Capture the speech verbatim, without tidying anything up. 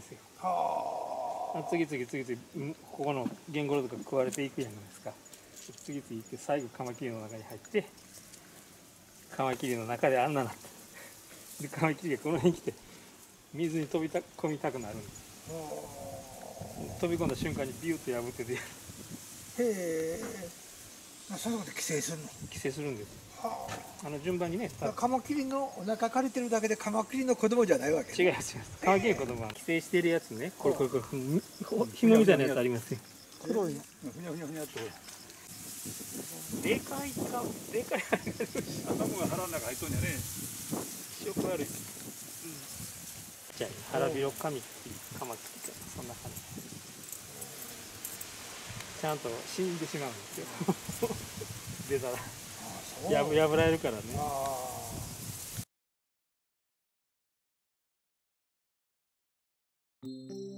ですよ。 はあ。 次々次々ここのゲンゴロウとか食われていくじゃないですか。次々いって最後カマキリの中に入ってカマキリの中であんななってでカマキリがこの辺に来て水に飛びた込みたくなるんです。飛び込んだ瞬間にビューッと破って出る。 へえ。そういうことで寄生するの？ 寄生するんです。 はあの順番にね。 あ。カマキリのお腹借りてるだけでカマキリの子供じゃないわけ？ 違います違います。カマキリの子供は寄生してるやつね。これこれこれ紐みたいなやつありますよ。 黒いの。ふにゃふにゃふにゃって。 でかいかでかい。 頭が腹の中入っとんやね。気色悪い。 じゃあ腹広カミキリカマキリかそんな感じ。ちゃんと死んでしまうんですよ。出たらやぶ破られるからね。 ああ。